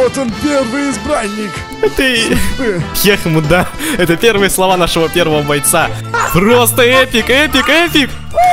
Вот он, первый избранник. Ты... Хехму, да. Это первые слова нашего первого бойца. Просто эпик, эпик, эпик.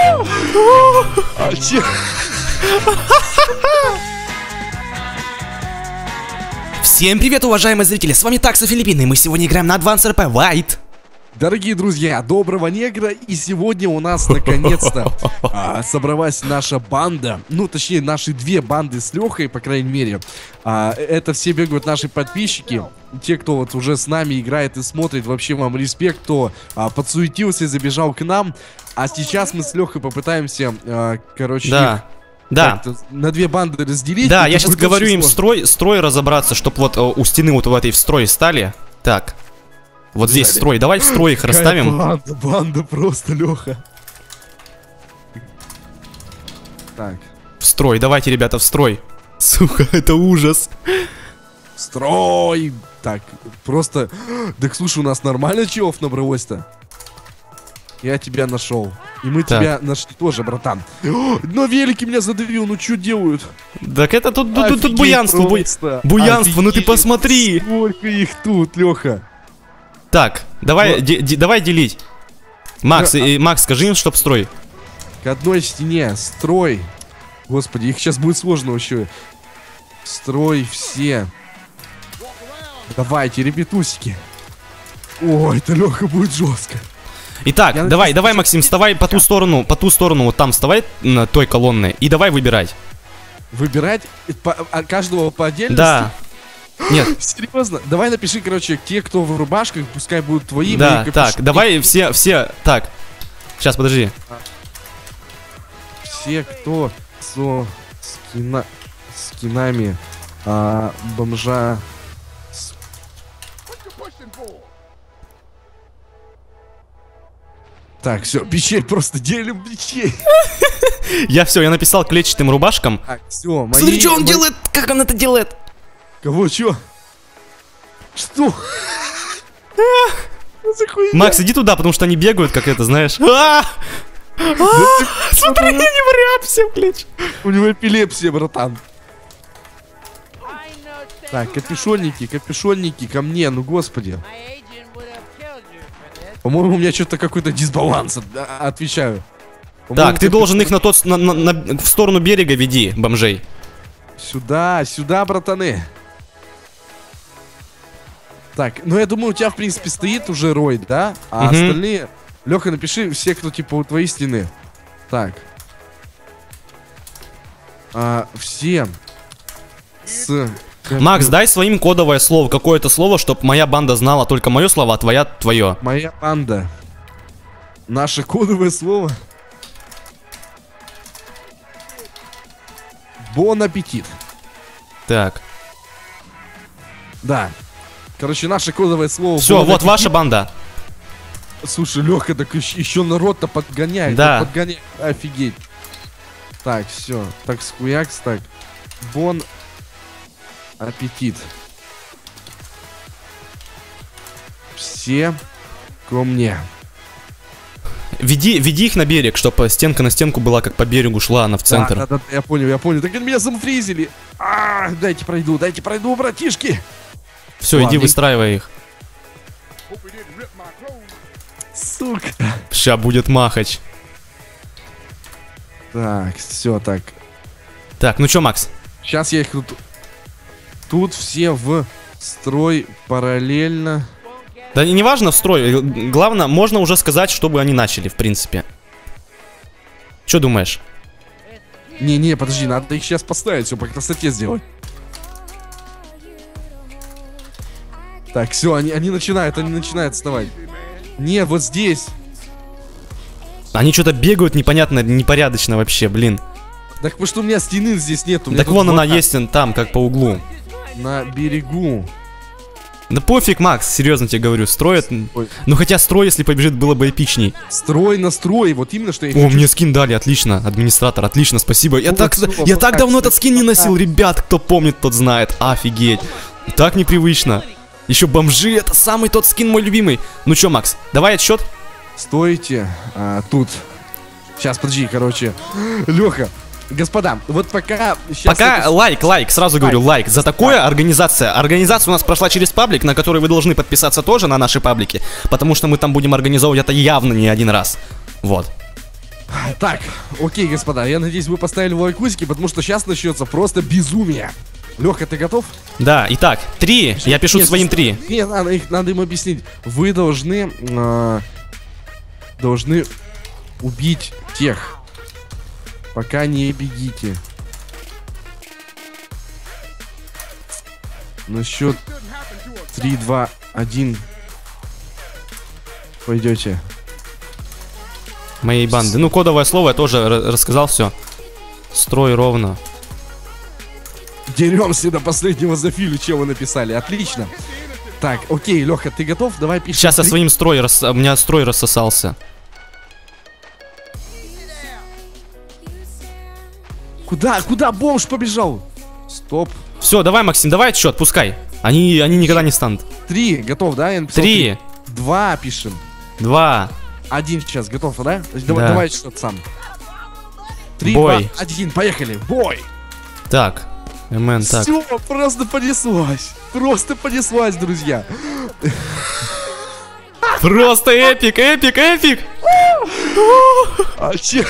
Всем привет, уважаемые зрители, с вами Такса Филиппины, и мы сегодня играем на Advanced RP White. Дорогие друзья, доброго негра, и сегодня у нас наконец-то собралась наша банда, ну точнее наши две банды с Лехой, по крайней мере. Это все бегают наши подписчики, те, кто вот уже с нами играет и смотрит, вообще вам респект, кто подсуетился и забежал к нам. А сейчас мы с Лехой попытаемся, короче... Да. На две банды разделить. Да, я сейчас говорю им строй разобраться, чтобы вот у стены вот в этой в строй стали. Так. Вот здесь строй. Давай в строй их расставим. Банда просто, Леха. Так. В строй, давайте, ребята, в строй. Сука, это ужас. Строй. Так, просто... Так, слушай, у нас нормально челов набралось-то. Я тебя нашел. И мы тебя нашли тоже, братан. Но великий меня задавил, ну что делают? Так это тут буянство, буянство, ну ты посмотри. Сколько их тут, Леха. Так, давай делить. Макс, Макс, скажи им, чтоб строй. К одной стене, строй. Господи, их сейчас будет сложно вообще. Строй все. Давайте, ребятусики. Ой, это, Леха, будет жестко. Итак, давай, Максим, вставай по ту сторону, вот там вставай на той колонны и давай выбирать. Выбирать? Каждого по отдельности? Да. Нет. Серьезно? Давай напиши, короче, те, кто в рубашках, пускай будут твои. Да, так, давай все, так. Сейчас, подожди. Все, кто со скинами бомжа. Так, все, печень, просто делим печень. Я написал клетчатым рубашкам. Так, все, смотри, что он делает, как он это делает. Кого, чё? Что? Макс, иди туда, потому что они бегают, как это, знаешь. Смотри, они врят все в клетч. У него эпилепсия, братан. Так, капюшонники ко мне, ну господи. По-моему, у меня что-то какой-то дисбаланс, отвечаю. Так, ты должен их в сторону берега веди, бомжей. Сюда, братаны. Так, ну я думаю, у тебя, в принципе, стоит уже рой, да? А остальные... Леха, напиши все, кто, типа, у твоей стены. Так. Все с... Макс, дай своим кодовое слово, какое-то слово, чтобы моя банда знала только мое слово, а твоя твое. Моя банда. Наше кодовое слово. Бон аппетит. Так. Да. Короче, наше кодовое слово. Все, вот ваша банда. Слушай, Леха, так еще народ-то подгоняет. Да. Подгоняет. Офигеть. Так, все. Так, скуякс, так. Бон аппетит. Все ко мне. Веди их на берег, чтобы стенка на стенку была, как по берегу шла, она в центр. Да, я понял. Так они меня замфризили. Дайте пройду, братишки. Все, иди выстраивай их. Сука. Ща будет махач. Так, все, так. Так, ну чё, Макс? Сейчас я их тут все в строй параллельно. Да не важно в строй, главное, можно уже сказать, чтобы они начали, в принципе. Что думаешь? Не, подожди, надо их сейчас поставить, все по красоте сделать. Так, все, они начинают вставать. Нет, вот здесь. Они что-то бегают непонятно, непорядочно вообще, блин. Так потому что у меня стены здесь нету. Так вон она есть, там, как по углу. На берегу. Да пофиг, Макс, серьезно тебе говорю, строят. Ну хотя строй, если побежит, было бы эпичней. Строй на строй, вот именно что я хочу. О, мне скин дали, отлично, администратор, отлично, спасибо. Я так давно этот скин не носил, ребят, кто помнит, тот знает, офигеть. Так непривычно. Еще бомжи, это самый тот скин мой любимый. Ну чё, Макс, давай отсчет. Стойте, тут. Сейчас, подожди, короче. Леха, господа, вот пока... Пока лайк, сразу говорю, лайк. За такое организация. Организация у нас прошла через паблик, на который вы должны подписаться тоже, на наши паблики. Потому что мы там будем организовывать это явно не один раз. Вот. Так, окей, господа, я надеюсь, вы поставили лайкусики, потому что сейчас начнется просто безумие. Леха, ты готов? Да, итак, 3. Я пишу своим 3. Нет, надо им объяснить. Вы должны убить тех. Пока не бегите. На счет 3, 2, 1. Пойдете. Моей банды. Ну, кодовое слово я тоже рассказал все. Строй ровно. Деремся до последнего зафилю, что вы написали. Отлично. Так, окей, Леха, ты готов? Давай пишем. Сейчас я своим у меня строй рассосался. Куда бомж побежал? Стоп. Все, давай, Максим, давай отсчет, пускай. Они никогда не станут. 3, готов, да? Я написал 3. 2 пишем. 2. 1 сейчас, готов, да? Да. Давай счет сам. 3, Бой. 2, 1, поехали. Бой. Так. МН, так. Все, просто понеслась. Просто понеслась, друзья. Просто эпик, эпик, эпик. А че?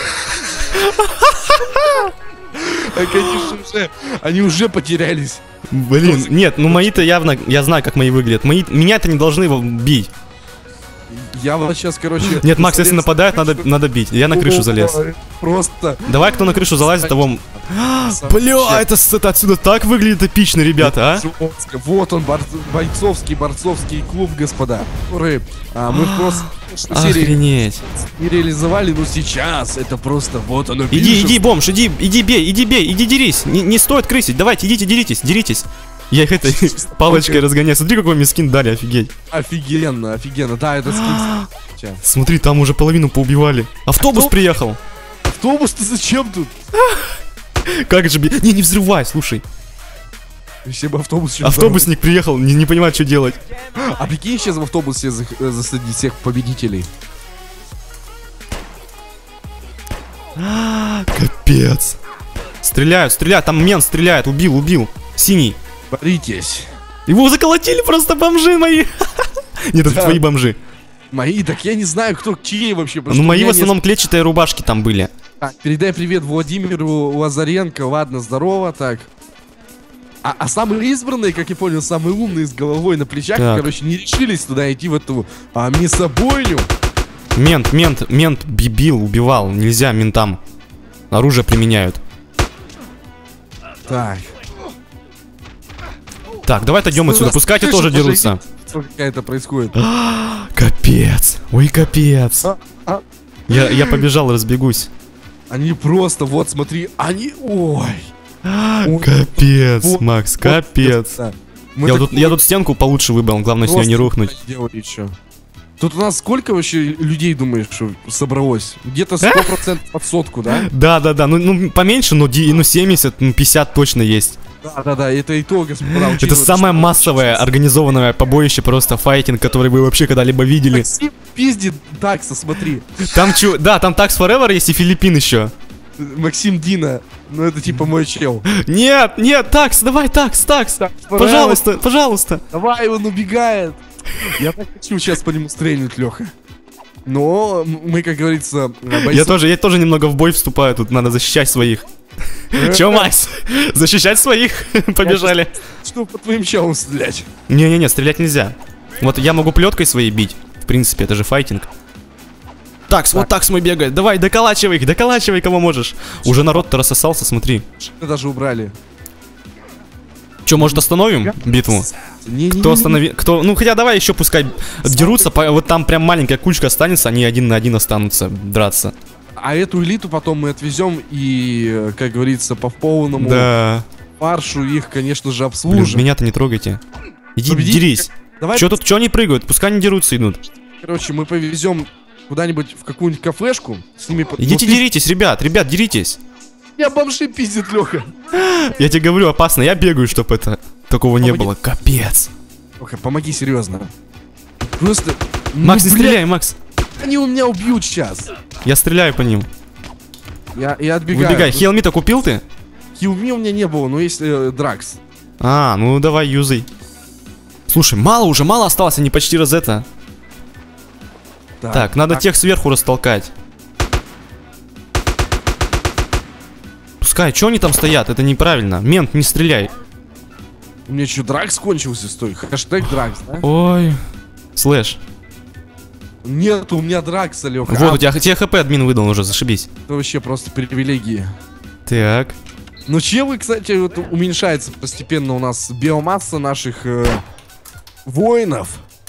Конечно уже. Они уже потерялись. Блин, нет, ну мои-то явно, я знаю, как мои выглядят. Меня это не должны его бить. Я вот сейчас, короче... Нет, Макс, если нападает, надо бить. Я на крышу залез. Просто... Давай, кто на крышу залазит, того... Бля, это отсюда так выглядит эпично, ребята, а? Вот он, борцовский клуб, господа. Который мы просто... Охренеть. Не реализовали, но сейчас это просто вот оно. Иди, бомж, иди бей, иди дерись. Не стоит крысить, давайте, идите, деритесь. Я их этой палочкой разгоняю. Смотри, какой мне скин дали, офигеть. Офигенно. Да, это скин. Смотри, там уже половину поубивали. Автобус приехал. Автобус, ты зачем тут? Как же... Не взрывай, слушай. Если бы Автобусник приехал, не понимает, что делать. А прикинь, сейчас в автобусе засадить всех победителей. Капец. Стреляют, там мент стреляет, убил. Синий. Боритесь. Его заколотили просто бомжи мои. Нет, это твои бомжи. Мои? Так я не знаю, кто чьи вообще. Ну, мои в основном клетчатые рубашки там были. Так, передай привет Владимиру Лазаренко. Ладно, здорово, так. А самые избранные, как я понял, самые умные с головой на плечах, короче, не решились туда идти в эту мясобойню. Мент бибил, убивал. Нельзя ментам. Оружие применяют. Так, давай отойдем отсюда. Пускай эти тоже дерутся. Что какая-то происходит? Капец. Ой, капец. Я побежал, разбегусь. Они просто, вот смотри, они... Ой. Капец, Макс, капец. Я тут стенку получше выбрал, главное с нее не рухнуть. Тут у нас сколько вообще людей, думаешь, что собралось? Где-то 100% под сотку, да? Да, ну поменьше, но 70, 50 точно есть. Да, это и то, господа. Это самое массовое организованное побоище, просто файтинг, который вы вообще когда-либо видели. Максим пиздит Такса, смотри. Там там Такс Forever есть и Филиппин еще. Максим Дина, ну это типа мой чел. Нет, Такс, давай, Такс, пожалуйста. Давай, он убегает. Я так хочу сейчас по нему стрельнуть, Леха. Но мы, как говорится, я тоже немного в бой вступаю, тут надо защищать своих. Че, Макс? Защищать своих? Побежали. Что по твоим челам стрелять? Не, стрелять нельзя. Вот я могу плеткой своей бить. В принципе, это же файтинг. Такс, вот Такс мой бегает. Давай, доколачивай, кого можешь. Уже народ-то рассосался, смотри. Даже убрали. Че, может остановим битву? Кто остановит? Ну хотя давай еще пускай дерутся. Вот там прям маленькая кучка останется, они 1 на 1 останутся драться. А эту элиту потом мы отвезем и, как говорится, по полному фаршу их, конечно же, обслужим. Блин, меня-то не трогайте. Иди дерись. Че они прыгают? Пускай они дерутся идут. Короче, мы повезем куда-нибудь в какую-нибудь кафешку. С ними... Идите деритесь, ребят, деритесь. Я бомжи пиздит, Леха. Я тебе говорю, опасно. Я бегаю, чтобы такого не было. Капец. Леха, помоги, серьезно. Просто... Макс, не стреляй, Макс. Они у меня убьют сейчас. Я стреляю по ним. Я отбегаю. Выбегай. Хелми-то купил ты? Хилми у меня не было, но есть Дракс. А, ну давай, юзай. Слушай, мало осталось, они почти розета. Так, надо тех сверху растолкать. Пускай, что они там стоят? Это неправильно. Мент, не стреляй. У меня что, Дракс кончился, стой. Хэштег Дракс, да? Ой. Слэш. Нет, у меня Дракса, Леха. Вот, у тебя ХП админ выдал уже, зашибись. Это вообще просто привилегии. Так. Ну, челы, кстати, вот уменьшается постепенно у нас биомасса наших воинов.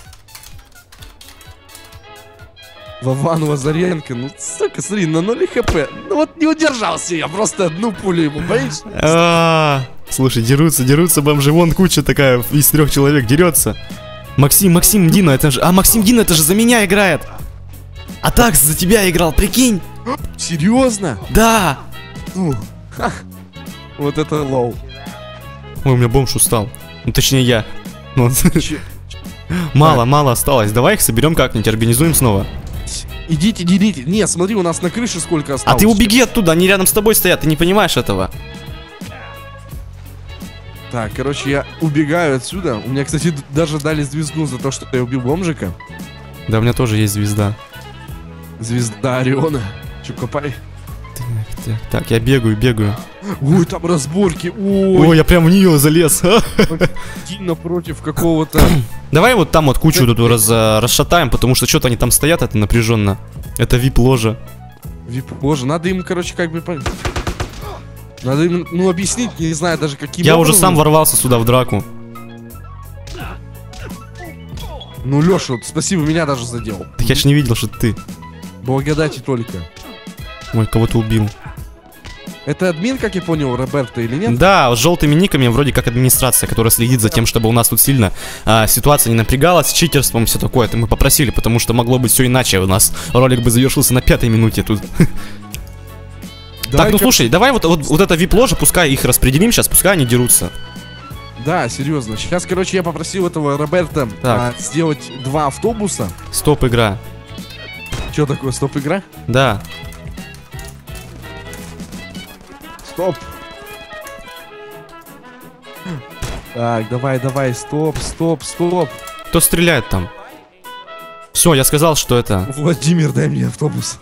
Вован Лазаренко, ну, сука, смотри, на 0 хп. Ну, вот не удержался я, просто одну пулю ему, боишься? Слушай, дерутся бомжи, вон куча такая из 3 человек дерется. Максим Дина, это же... Максим Дина, это же за меня играет. А так за тебя играл, прикинь. Серьезно? Да. Вот это лоу. Ой, у меня бомж устал. Ну, точнее, я. Мало осталось. Давай их соберем как-нибудь, организуем снова. Идите, делите. Не, смотри, у нас на крыше сколько осталось. А ты убеги оттуда, они рядом с тобой стоят, ты не понимаешь этого. Так, короче, я убегаю отсюда. У меня, кстати, даже дали звезду за то, что я убил бомжика. Да, у меня тоже есть звезда. Звезда Ориона. Че, копай? Так, я бегаю. Ой, там разборки. Ой, я прям в нее залез. Сильно против какого-то. Давай вот там вот кучу тут расшатаем, потому что что-то они там стоят, это напряженно. Это вип-ложа. Вип-ложа. Надо им, короче, как бы... Надо им, ну, объяснить, не знаю даже каким Я образом. уже сам ворвался сюда в драку. Ну, Леша, вот, спасибо, меня даже задел. Так я ж не видел, что ты. Благодати только. Ой, кого-то убил. Это админ, как я понял, Роберто или нет? Да, с желтыми никами вроде как администрация, которая следит за тем, чтобы у нас тут сильно ситуация не напрягалась, с читерством, все такое. Это мы попросили, потому что могло быть все иначе. У нас ролик бы завершился на 5-й минуте тут. Так, ну слушай, давай вот это вип-ложа, пускай их распределим сейчас, пускай они дерутся. Да, серьезно. Сейчас, короче, я попросил этого Роберта сделать 2 автобуса. Стоп-игра. Что такое стоп-игра? Да. Стоп. Так, давай, стоп. Кто стреляет там? Все, я сказал, что это... Владимир, дай мне автобус.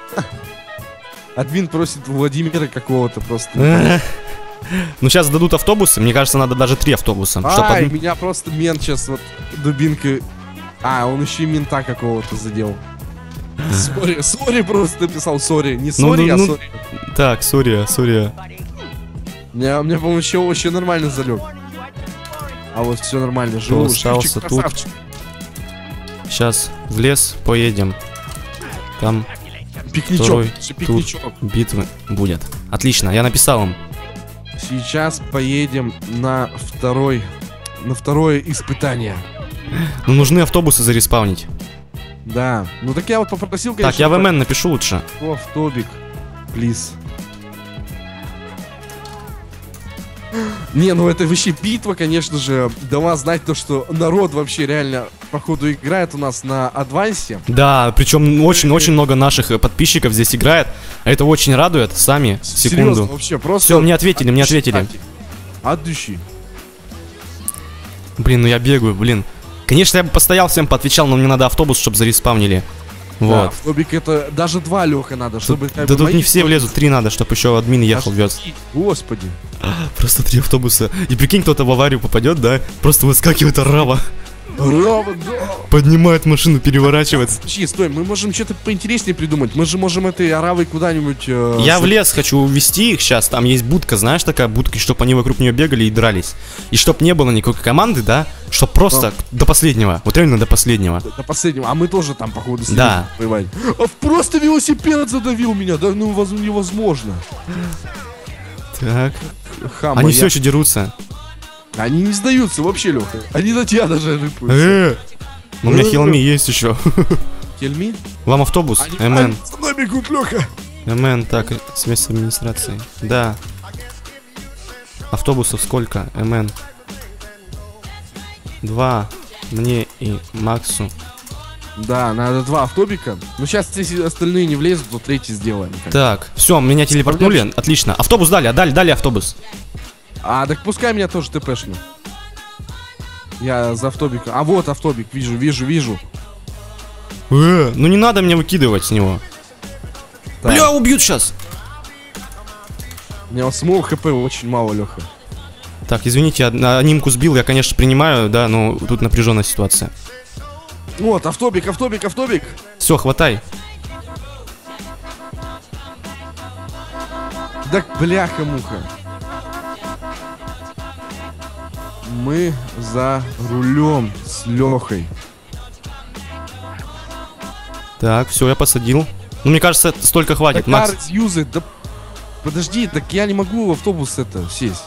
Админ просит Владимира какого-то просто. Ну сейчас дадут автобусы, мне кажется, надо даже 3 автобуса. Меня просто мент сейчас вот дубинкой... он еще и мента какого-то задел. Сори просто написал, сори. Не сори, а сори. Так, сори. У меня, по-моему, еще вообще нормально залег. А вот все нормально, живу. Остался тут. Сейчас в лес поедем. Там пикничок. Тут битвы будет. Отлично, я написал им. Сейчас поедем на второе испытание. Ну нужны автобусы зареспаунить. Да, ну так я вот попросил, конечно. Так, я в МН напишу лучше. Автобик, плиз. Не, ну это вообще битва, конечно же. Дала знать то, что народ вообще реально, походу, играет у нас на адвансе. Да, причем очень много наших подписчиков здесь играет. Это очень радует. Сами, секунду. Серьезно, вообще просто... Все, мне ответили. От души. Блин, ну я бегаю, блин. Конечно, я бы постоял, всем поотвечал, но мне надо автобус, чтобы зареспавнили. Вот. Автобик это даже 2, Леха, надо, чтобы... Да тут не все влезут, 3 надо, чтобы еще админ ехал, вез. Господи. Просто 3 автобуса. И прикинь, кто-то в аварию попадет, да? Просто выскакивает арава. Поднимает машину, переворачивается. Стой, мы можем что-то поинтереснее придумать. Мы же можем этой аравой куда-нибудь... Я в лес хочу увезти их сейчас. Там есть будка, знаешь, такая будка, чтобы они вокруг нее бегали и дрались. И чтоб не было никакой команды, да? Чтоб просто до последнего. Вот реально до последнего. До последнего. А мы тоже там, походу, да. Воевать. Просто велосипед задавил меня. Да ну невозможно. Так. Они все еще дерутся. Они не сдаются вообще, Леха. Они на тебя даже рыпаются. У меня хелми есть еще. Хелми? Вам автобус? МН. Со мной бегут, Леха. МН, так, связь с администрацией. Да. Автобусов сколько? МН. 2. Мне и Максу. Да, надо 2 автобика. Ну сейчас, если остальные не влезут, то 3-й сделаем. Так, все, меня телепортнули. Отлично. Автобус дали, дали автобус. А, так пускай меня тоже ТПшно. Я за автобиком. А вот автобик, вижу. Ну не надо меня выкидывать с него. Так. Бля, убьют сейчас. У меня самого хп очень мало, Леха. Так, извините, анимку сбил, я, конечно, принимаю, да, но тут напряженная ситуация. Вот, автобик. Все, хватай. Да бляха-муха. Мы за рулем с Лехой. Так, все, я посадил. Ну, мне кажется, столько хватит, Макс. Юзает, да подожди, так я не могу в автобус сесть.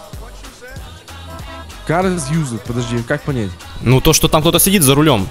Cars юзает, подожди, как понять? Ну, то, что там кто-то сидит за рулем.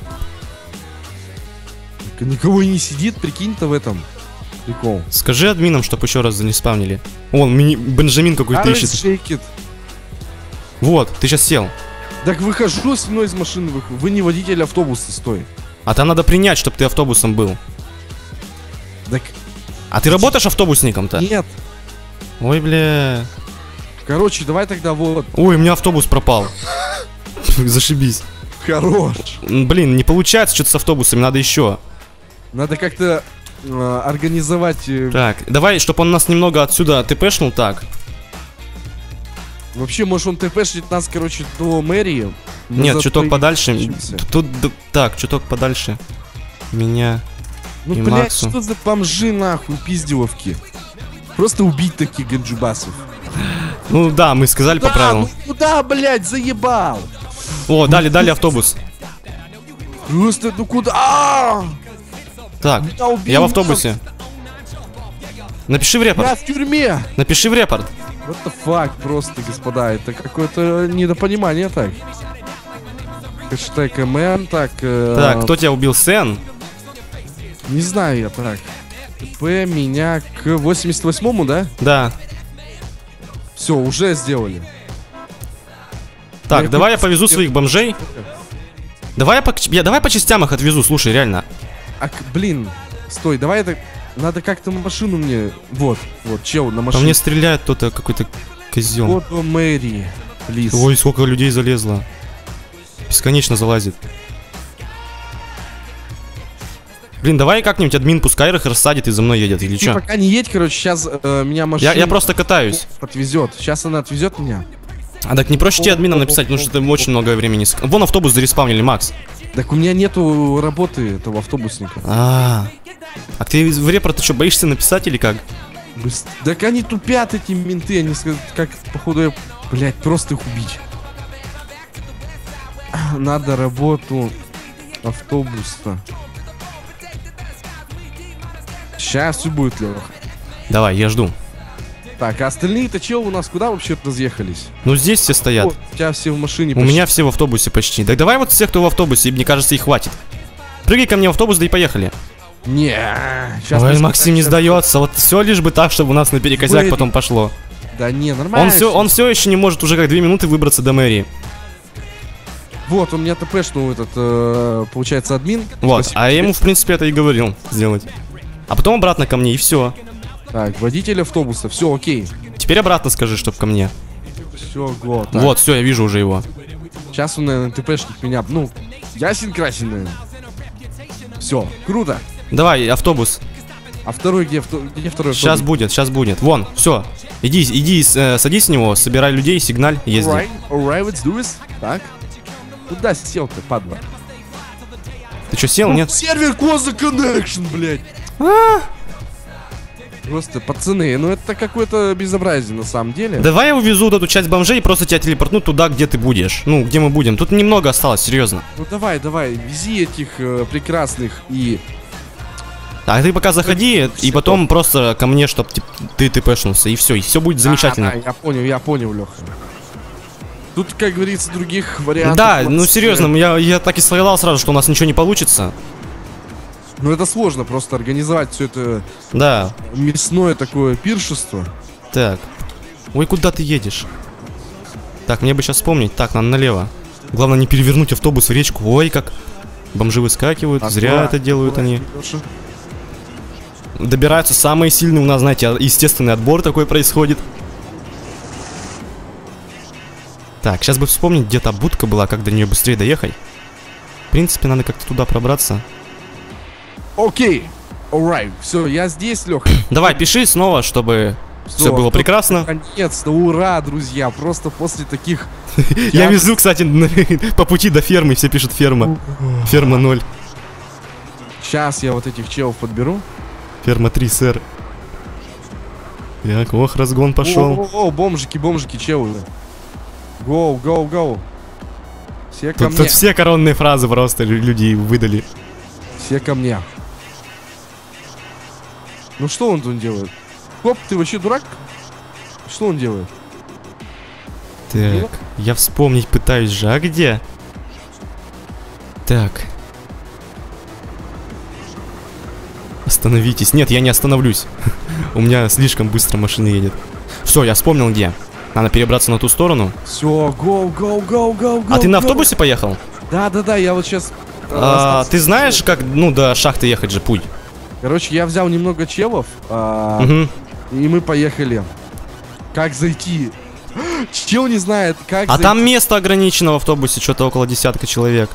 Так никого и не сидит, прикинь-то в этом. Прикол. Скажи админам, чтобы еще раз не спавнили. Вон, Бенджамин какой-то ищет. Вот, ты сейчас сел. Так выхожу с мной из машины, вы не водитель автобуса, стой. А там надо принять, чтобы ты автобусом был. Так... А ты работаешь автобусником-то? Нет. Ой, бля. Короче, давай тогда вот. Ой, у меня автобус пропал. Зашибись. Хорош. Блин, не получается что-то с автобусами, надо еще. Надо как-то организовать... Так, давай, чтобы он нас немного отсюда тпшнул, так. Вообще, может он тпшнет нас, короче, до мэрии? Нет, чуток подальше. Тут, так, чуток подальше. Меня ну, и блядь, Максу. что за бомжи, нахуй, пиздиловки? Просто убить таких ганджубасов. Ну да, мы сказали по правилам. Ну куда, блядь, заебал? О, дали автобус. Просто, ну куда? Так, я в автобусе. Напиши в репорт. Я в тюрьме. Напиши в репорт. What the fuck, просто, господа, это какое-то недопонимание, так. Хэштег МН, так. Так, кто тебя убил, Сен? Не знаю я, так. ТП меня к 88-му, да? Да. Все, уже сделали. Так, давай я повезу своих бомжей. Давай я по частям их отвезу, слушай, реально. Блин, стой, давай это... Надо как-то машину мне... Вот, чел на машине. По мне стреляет кто-то, какой-то козел. Вот Мэри, плиз. Ой, сколько людей залезло. Бесконечно залазит. Блин, давай как-нибудь админ пускай их рассадит и за мной едет, или Ты что? пока не едь, короче, сейчас меня машина... Я просто катаюсь. Отвезет. Сейчас она отвезет меня. А так не проще тебе админам написать, потому что ты очень много времени... Вон автобус зареспавнили, Макс. Так у меня нету работы этого автобусника. А ты в репорт, ты что, боишься написать или как? Так они тупят, эти менты, они как, походу, блять, просто их убить. Надо работу автобуса. Сейчас все будет, Леха. Давай, я жду. Так, а остальные-то чел у нас куда вообще разъехались? Ну здесь все стоят. У тебя все в машине почти. У меня все в автобусе почти. Так давай вот всех, кто в автобусе, мне кажется, их хватит. Прыгай ко мне в автобус, да и поехали. Не, сейчас. Ой, Максим не сдается. Вот все лишь бы так, чтобы у нас наперекосяк потом пошло. Да не, нормально. Он все еще не может уже как 2 минуты выбраться до мэрии. Вот, он меня тпшнул этот, получается, админ. Вот, Спасибо. а я ему, в принципе, это и говорил сделать. А потом обратно ко мне, и все. Так, водитель автобуса, все, окей. Теперь обратно скажи, чтоб ко мне. Все, год. Вот, все, я вижу уже его. Сейчас он, наверное, тпшник меня, ну, ясен-красен, наверное. Все, круто. Давай, автобус. А второй где второй? Сейчас будет. Вон, все. Иди, садись с него, собирай людей, сигналь, езди. Alright, let's do this. Так. Куда сел-то, падла? Ты что, сел, нет? Сервер Коза Connection, блядь. Просто, пацаны, ну это какое-то безобразие на самом деле. Давай я увезу вот эту часть бомжей и просто тебя телепортну туда, где ты будешь. Ну, где мы будем. Тут немного осталось, серьезно. Ну давай, вези этих прекрасных и... А ты пока заходи, и потом просто ко мне, чтоб ты тпшнулся, и все будет замечательно. Я понял, Леха. Тут, как говорится, других вариантов. Да, ну серьезно, я так и сказал сразу, что у нас ничего не получится. Ну это сложно просто организовать все это. Да. Мясное такое пиршество. Так. Ой, куда ты едешь? Так, мне бы сейчас вспомнить. Так, надо налево. Главное не перевернуть автобус в речку. Ой, как... Бомжи выскакивают, зря Аккуратно, это делают они. Леша. Добираются самые сильные, у нас, знаете, естественный отбор такой происходит. Так, сейчас бы вспомнить, где та будка была, как до нее быстрее доехать. В принципе, надо как-то туда пробраться. Окей. Alright. Все, я здесь, Леха. Давай, пиши снова, чтобы все было прекрасно. Наконец-то, ура, друзья. Просто после таких... Я везу, кстати, по пути до фермы, все пишут ферма. Ферма 0. Сейчас я вот этих челов подберу. Ферма 3, сэр. Так, ох, разгон пошел. О, бомжики, челы. Гоу, гоу, гоу. Все ко мне. Тут все коронные фразы просто люди выдали. Все ко мне. Ну что он тут делает? Хоп, ты вообще дурак? Что он делает? Так, я вспомнить пытаюсь же, а где? Так. Остановитесь. Нет, я не остановлюсь. У меня слишком быстро машина едет. Все, я вспомнил где. Надо перебраться на ту сторону. Все, гоу, гоу, гоу, гоу, гоу. А ты на автобусе поехал? Да, я вот сейчас... Ты знаешь, как, ну, до шахты ехать же путь? Короче, я взял немного челов, и мы поехали. Как зайти? Чел не знает, как зайти. Там место ограничено в автобусе, что-то около 10 человек.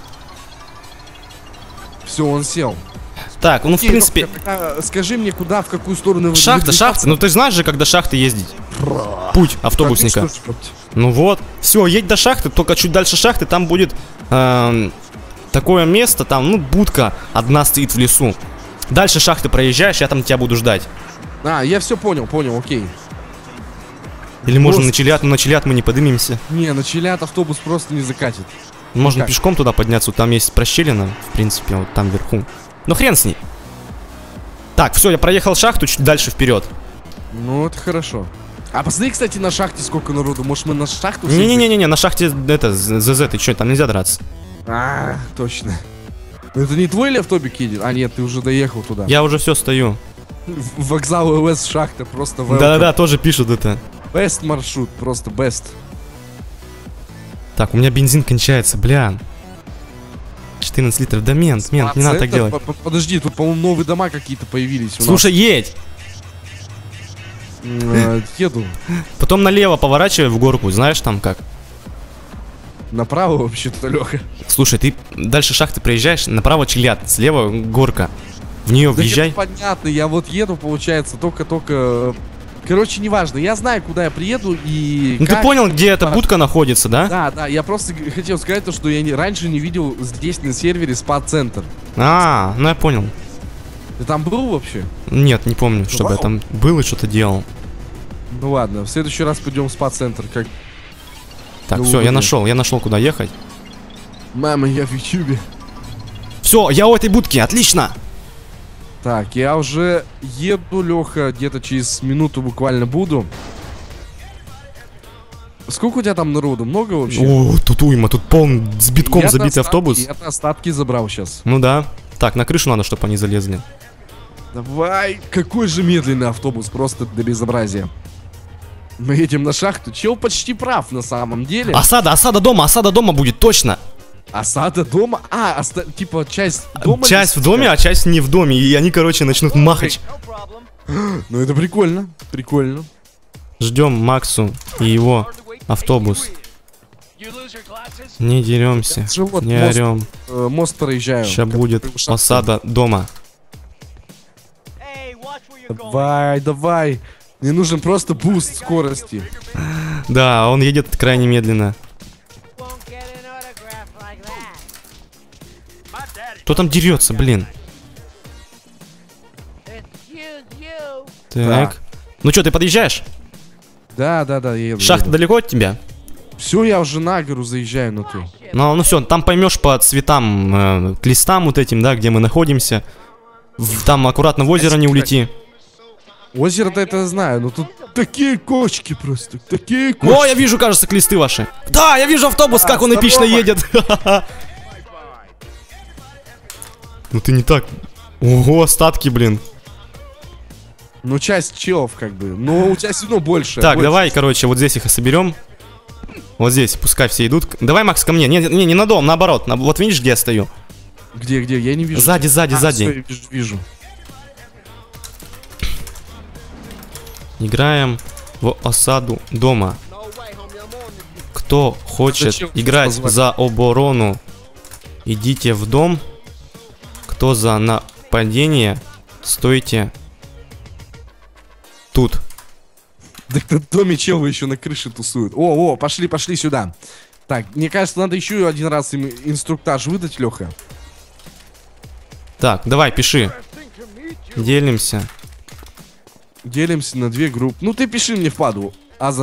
Все, он сел. Так, ну, в принципе... Скажи мне, куда, в какую сторону... Шахта. Ну, ты знаешь же, как до шахты ездить. Путь автобусника. Ну вот. Все, едь до шахты, только чуть дальше шахты, там будет такое место, там, ну, будка одна стоит в лесу. Дальше шахты проезжаешь, я там тебя буду ждать. Я все понял, окей. Или можно на Челят, но на Челят мы не поднимемся. Не, на Челят автобус просто не закатит. Можно пешком туда подняться, там есть прощелина, в принципе, вот там вверху. Ну хрен с ней. Так, все, я проехал шахту, чуть дальше вперед. Ну, это хорошо. А посмотри, кстати, на шахте сколько народу. Может, мы на шахту... Не-не-не, на шахте это, ЗЗ, ты что, там нельзя драться. Точно. Это не твой ли автобик едет? А, нет, ты уже доехал туда. Я уже все стою. Вокзал ЛС шахта, просто welcome. Да-да-да, тоже пишут это. Best маршрут, просто best. Так, у меня бензин кончается, бля. 14 литров, да мент, не надо так делать. Подожди, тут, по-моему, новые дома какие-то появились. Слушай, едь! Еду. Потом налево поворачивай в горку, знаешь там как? Направо вообще-то, Леха. Слушай, ты дальше шахты проезжаешь, направо Челят, слева горка. В нее въезжай. Это понятно, я вот еду, получается, только... Короче, неважно, я знаю, куда я приеду и... Ну ты понял, где эта будка находится, да? Да, я просто хотел сказать то, что я раньше не видел здесь на сервере спа-центр. Ну я понял. Ты там был вообще? Нет, не помню, чтобы я там был и что-то делал. Ну ладно, в следующий раз пойдем в спа-центр, как... Так, все, я нашел, куда ехать. Мама, я в ютубе. Все, я у этой будки, отлично! Так, я уже еду, Леха, где-то через минуту буквально буду. Сколько у тебя там народу? Много вообще? О, тут уйма, тут с битком забитый автобус. Я-то остатки забрал сейчас. Ну да. Так, на крышу надо, чтобы они залезли. Давай, какой же медленный автобус, просто до безобразия. Мы едем на шахту. Чел почти прав на самом деле. Осада дома будет, точно. Осада дома? Типа часть дома? Часть в доме, а часть не в доме. И они, короче, начнут махать. Ну это прикольно, прикольно. Ждем Максу и его автобус. Не деремся, не орем. Мост проезжаю. Сейчас будет осада дома. Давай. Мне нужен просто буст скорости. Да, он едет крайне медленно. Кто там дерется, блин? Так. Ну что, ты подъезжаешь? Да, я еду. Шахта далеко от тебя? Все, я уже на гору заезжаю, ну ты. Ну все, там поймешь по цветам, к листам вот этим, да, где мы находимся. Там аккуратно в озеро не улети. Озеро-то это знаю, но тут такие кочки просто, такие кочки. О, я вижу, кажется, клисты ваши. Да, я вижу автобус, как он эпично едет. Ну ты не так. Ого, остатки, блин. Ну часть челов как бы, но у тебя все равно больше. Так, давай, короче, вот здесь их и соберем. Вот здесь, пускай все идут. Давай, Макс, ко мне. Не на дом, наоборот. Вот видишь, где я стою? Где? Я не вижу. Сзади. Всё, вижу. Играем в осаду дома. Кто хочет Зачем играть позвать? за оборону, идите в дом. Кто за нападение, стойте тут. Да кто в доме чего еще на крыше тусует? О, пошли сюда. Так, мне кажется, надо еще один раз им инструктаж выдать, Леха. Так, давай, пиши. Делимся. Делимся на 2 группы. Ну ты пиши мне в паду.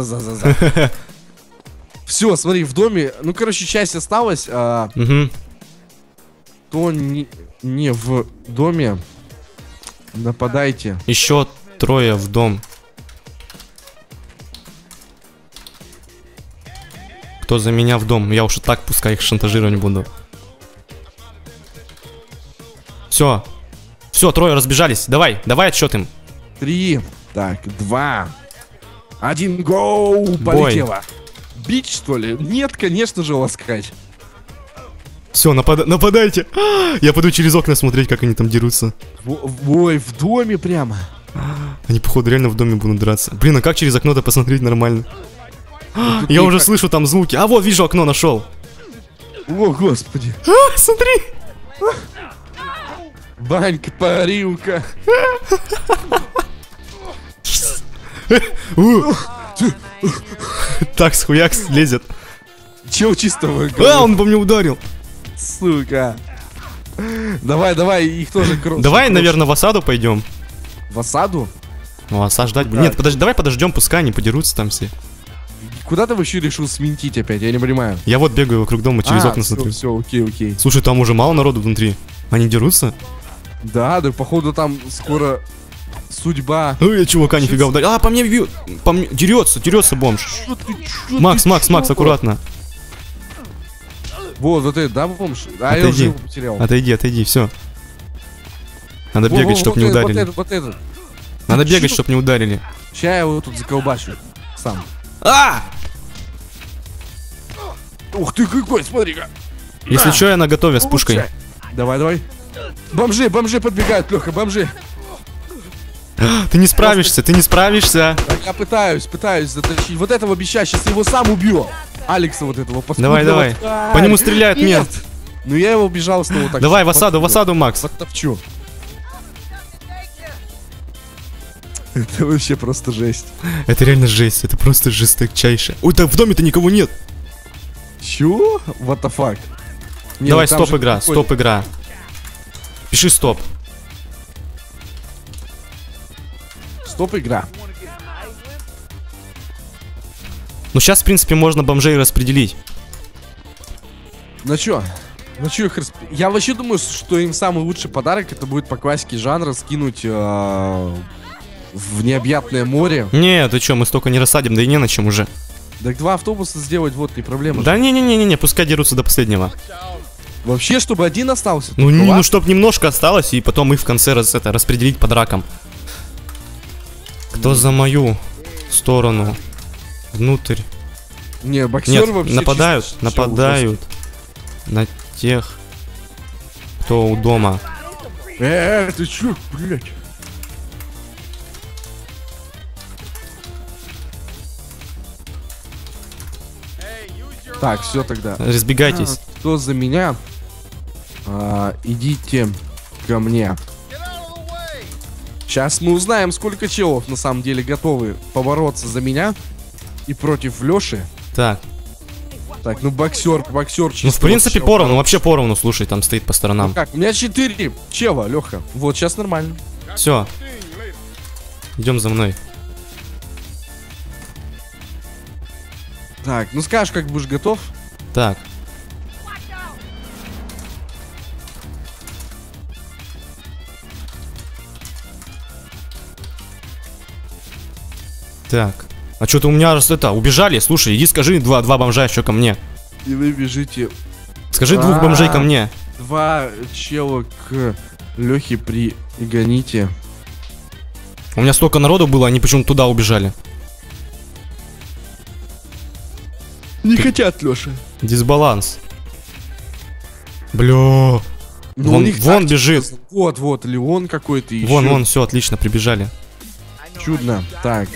Все, смотри, в доме. Ну, короче, часть осталась. Угу. Кто не в доме, нападайте. Еще 3 в дом. Кто за меня в дом? Я уж и так пускай их шантажировать буду. Все. Все, 3 разбежались. Давай отсчет им. 3. Так, 2. 1, гоу! Полетело. Бить, что ли? Нет, конечно же, ласкать. Все, нападайте. Я пойду через окна смотреть, как они там дерутся. Ой, в доме прямо. Они, походу, реально в доме будут драться. Блин, а как через окно-то посмотреть нормально? Я уже слышу там звуки. А вот, вижу, окно нашел. О, господи. Смотри. Банька, парилка. Так, схуяк лезет. Чего чистого? Он по мне ударил. Сука. Давай, их тоже кровь. Давай, наверное, в осаду пойдем. В осаду? Ну, осаждать будет. Нет, подожди, давай подождем, пускай они подерутся там все. Куда ты вообще решил свинтить опять? Я не понимаю. Я вот бегаю вокруг дома, через окна смотрю. Все, окей. Слушай, там уже мало народу внутри. Они дерутся? Да, походу там скоро судьба. Я чувака нифига ударил. А, по мне бьют. Дерется бомж. Макс, аккуратно. Вот это, да, бомж? А я уже его потерял. Отойди, все. Надо бегать, чтоб не ударили. Вот этот. Надо бегать, чтоб не ударили. Сейчас я его тут заколбачу. Сам. Ух ты какой, смотри-ка. Если что, я наготове с пушкой. Давай. Бомжи подбегают, Леха, бомжи. Ты не справишься. Так, я пытаюсь затащить. Вот этого бича, сейчас его сам убью. Алекса вот этого. Давай. По нему стреляют, нет. Ну я его убежал снова так. Давай в осаду, Макс. Подтопчу. Это вообще просто жесть. Это реально жесть, это просто жесточайше. Ой, так в доме-то никого нет. Чё? What the fuck? Давай, стоп игра. Пиши стоп. Стоп игра. Ну сейчас, в принципе, можно бомжей распределить. Ну чё их Я вообще думаю, что им самый лучший подарок это будет по классике жанра скинуть в необъятное море. Не, ты чё, мы столько не рассадим, да и не на чем уже. Так 2 автобуса сделать, вот не проблема. Да не, пускай дерутся до последнего. Вообще, чтобы 1 остался. Ну чтоб немножко осталось, и потом их в конце распределить по дракам. Кто за мою сторону? Внутрь. Не, боксеры вообще нападают на тех, кто у дома. Ты чё, блядь? Так, все тогда. Разбегайтесь. Кто за меня? Идите ко мне. Сейчас мы узнаем, сколько челов на самом деле готовы побороться за меня и против Лёши. Так, ну боксер ну в принципе поровну, вообще поровну, слушай, там стоит по сторонам. Ну как, у меня 4 чела, Лёха. Вот, сейчас нормально. Все. Идем за мной. Так, ну скажешь, как будешь готов. Так. Так. А что-то у меня убежали. Слушай, иди скажи два бомжа еще ко мне. И вы бежите. Скажи 2 бомжей ко мне. 2 чела к Лехе пригоните. У меня столько народу было, они почему-то туда убежали. Не хотят, Леша. Дисбаланс. Бля. Ну, Вон, вон бежит. Вот, Леон какой-то еще. Вон, все, отлично, прибежали. Чудно. Так.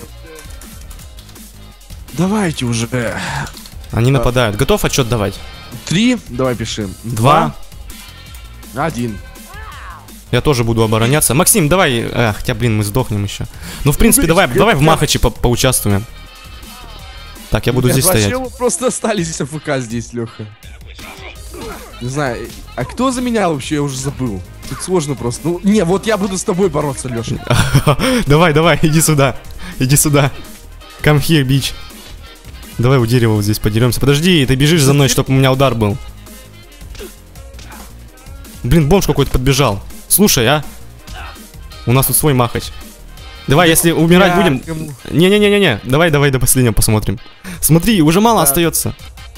Давайте уже. Они нападают. Готов отчет давать? 3. Давай пишем. 2. 1. Я тоже буду обороняться. Максим, давай. Хотя, блин, мы сдохнем еще. Ну, в принципе, блин, давай в Махаче поучаствуем. Так, я буду здесь стоять. Вообще просто остались АФК здесь, Леха. Не знаю, а кто за меня вообще, я уже забыл. Тут сложно просто. Ну, не, вот я буду с тобой бороться, Леша. Давай, иди сюда. Иди сюда. Come here, bitch. Давай у дерева вот здесь подеремся. Подожди, ты бежишь за мной, чтобы у меня удар был. Блин, бомж какой-то подбежал. Слушай, а? У нас тут свой Махач. Давай, если умирать будем... Не-не-не-не-не. Давай до последнего посмотрим. Смотри, уже мало остается.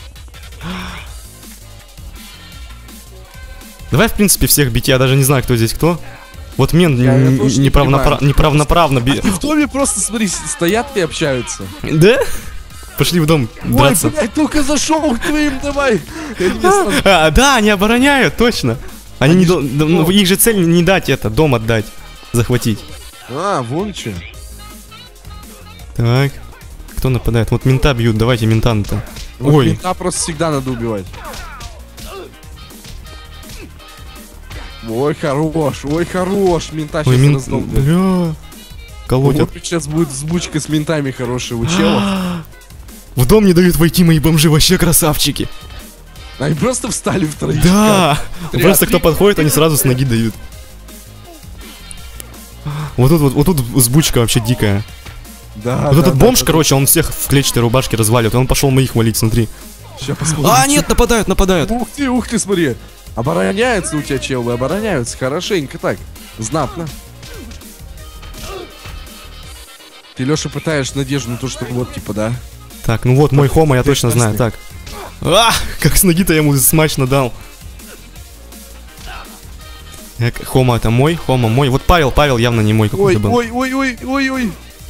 Давай, в принципе, всех бить. Я даже не знаю, кто здесь кто. Вот мент неправноправно... В доме просто, смотри, стоят и общаются. Да? Пошли в дом драться. Ой, блядь, только зашел к твоим, давай. Да, они обороняют, точно. Они не их же цель не дать это, дом отдать, захватить. Вон че. Так, кто нападает? Вот мента бьют, давайте мента-то. Ой. Мента просто всегда надо убивать. Ой, хорош, мента сейчас раздолбит. Бля, колотят. Вот сейчас будет взбучка с ментами хорошая у челов. В дом не дают войти мои бомжи, вообще красавчики. Они просто встали в троечку. Да, просто кто подходит, они сразу с ноги дают. Вот тут взбучка вообще дикая. Да. Вот этот бомж, короче, он всех в клетчатой рубашке разваливает, он пошел моих валить, смотри. Сейчас посмотрим. Нет, нападают. Ух ты, смотри. Обороняются у тебя челы, обороняются хорошенько так, знатно. Ты, Леша, пытаешь надежду на то, что вот, типа, да? Так, ну вот мой Хома, я точно знаю, так. Как с ноги-то я ему смачно дал. Хома это мой, Хома мой. Вот Павел явно не мой какой-то был. Ой.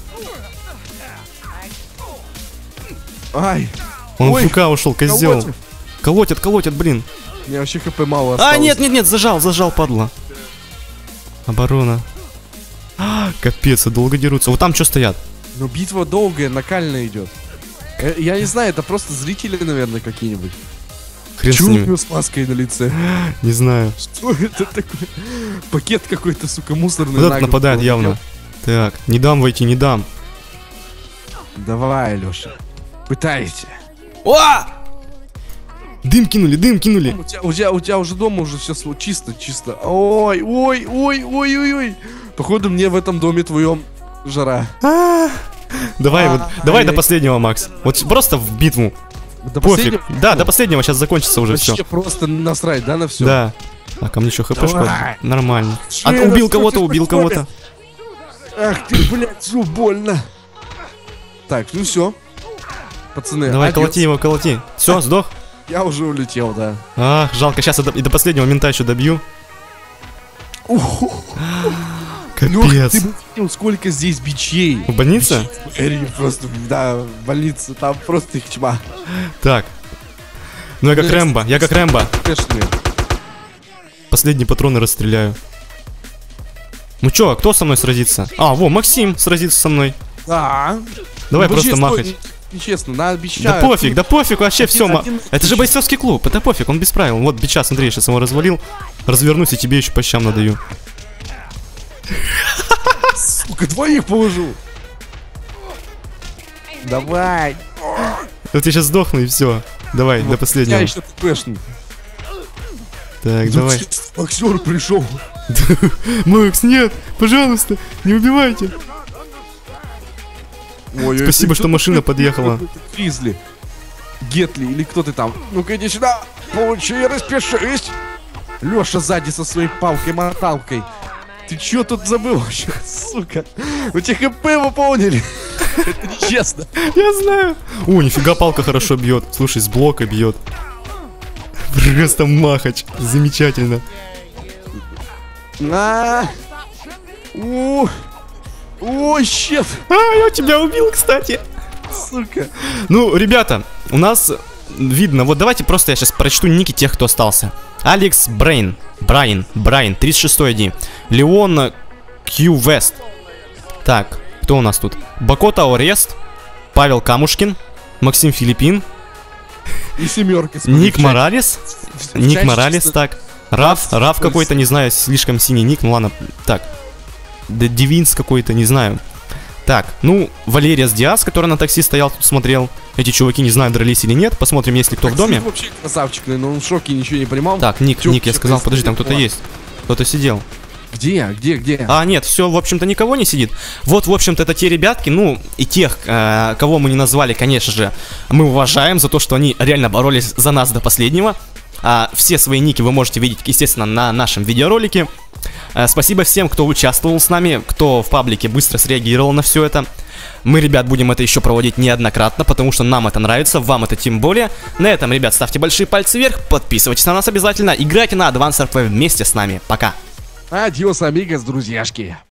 Ай. Он в ФК ушел, козел. Колотят, блин. У меня вообще хп мало осталось. Нет, зажал, падла. Оборона. Капец, долго дерутся. Вот там что стоят? Ну, битва долгая, накальная идет. Я не знаю, это просто зрители, наверное, какие-нибудь. Хрен с ними. с маской на лице? Не знаю. Что это такое? Пакет какой-то, сука, мусорный. Вот этот нападает явно. Так, не дам войти, не дам. Давай, Леша. Пытайся. Дым кинули. У тебя уже дома уже все чисто. Ой. Походу, мне в этом доме твоем жара. Давай до последнего, Макс. Вот просто в битву. Пофиг. Да, до последнего сейчас закончится уже все. Вообще просто насрать, да, на все? Да. А ко мне еще хпшка. Нормально. Убил кого-то. Ах ты, блядь, больно. Так, ну все. Пацаны, давай, колоти его. Все, сдох. Я уже улетел, да. Жалко, сейчас и до последнего мента еще добью. Капец. Ты бы видел, сколько здесь бичей. В больнице? Просто, да, в больнице, там просто их тьма. Так. Ну я как Рэмбо. Последние патроны расстреляю. Ну чё, кто со мной сразится? Максим сразится со мной. Да. Давай просто махать. Нечестно, надо бича. Да пофиг, вообще все. Это же бойцовский клуб, это пофиг, он без правил. Вот бича, смотри, я сейчас его развалил. Развернусь и тебе еще по щам надаю. Сука, двоих положу. Давай. Вот я сейчас сдохну и все. Давай, до последнего. Я еще пэшный. Так, давай. Боксер пришел. Макс, нет, пожалуйста, не убивайте. Спасибо, что машина подъехала. Гризли. Гетли или кто ты там? Ну-ка иди сюда. Получи, распишись. Леша сзади со своей палкой-моталкой. Ты чё тут забыл вообще, сука? У тебя ХП выполнили. Это нечестно. Я знаю. Нифига палка хорошо бьет. Слушай, с блока бьет. Просто махач. Замечательно. Ой, щет. Я тебя убил, кстати. Сука. Ну, ребята, у нас видно. Вот давайте просто я сейчас прочту ники тех, кто остался. Алекс Брайн, 36 ID. Леон Q Вест. Так, кто у нас тут? Бакота Орест, Павел Камушкин, Максим Филиппин. И семерка. Ник Моралес. Ник Моралес, так. Раф какой-то, не знаю, слишком синий ник, ну ладно. Так. Девинс какой-то, не знаю. Так, ну, Валериас Диас, который на такси стоял, тут смотрел. Эти чуваки, не знаю, дрались или нет. Посмотрим, есть ли кто в доме. Вообще красавчик, но он в шоке, ничего не понимал. Так, Ник, я сказал, подожди, там кто-то есть. Кто-то сидел. Где? А, нет, все, в общем-то, никого не сидит. Вот, в общем-то, это те ребятки, ну, и тех, кого мы не назвали, конечно же, мы уважаем за то, что они реально боролись за нас до последнего. Все свои ники вы можете видеть, естественно, на нашем видеоролике. Спасибо всем, кто участвовал с нами, кто в паблике быстро среагировал на все это. Мы, ребят, будем это еще проводить неоднократно, потому что нам это нравится, вам это тем более. На этом, ребят, ставьте большие пальцы вверх, подписывайтесь на нас обязательно, играйте на Advance RP вместе с нами. Пока! Адьос, амигос, друзьяшки!